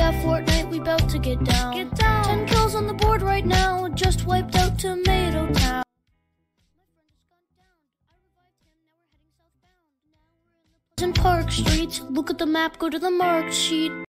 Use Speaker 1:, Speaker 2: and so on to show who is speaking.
Speaker 1: yeah, Fortnite, we bout to get down. 10 kills on the board right now, just wiped out Tomato Town. In Park Street, look at the map, go to the mark sheet.